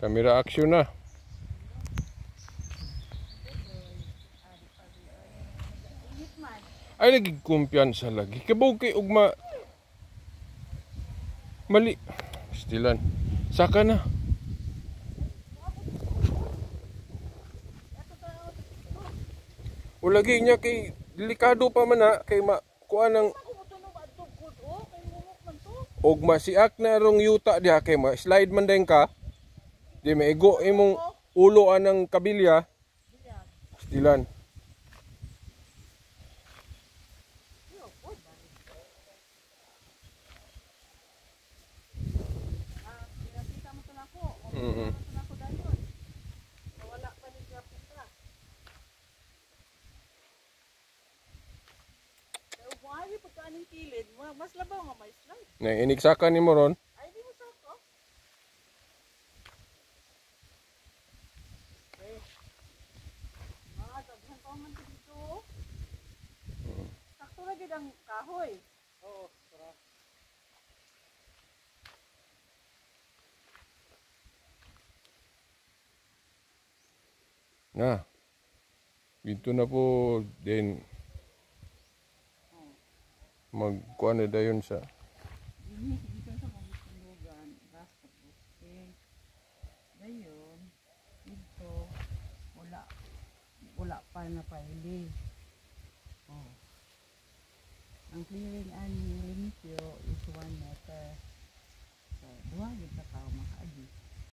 Camera action na. Ay lagi kumpiyansa lagi. Kabaw kay ugma mali. Stilan. Saka na. O lagi niya kay delikado pa man na kay kuha ng ugma siak na rong yuta diha kay slide man din ka. Di maigo imong ulo anang kabilya. Stilan. Mas labaw nga may slide. Na iniksakan nimo ron. Ay di mo sako. Okay. Daghan pa man dito. Sakto ra gid ang kahoy. Oo, tara. Na. Dito na po din magkuha na dayon sa Dito sa pagtulugan, basta busing. Dayon, dito wala pa na paili. Oh. Ang clearing ani limpyo is 1 meter. So, duha gid ka makaagi.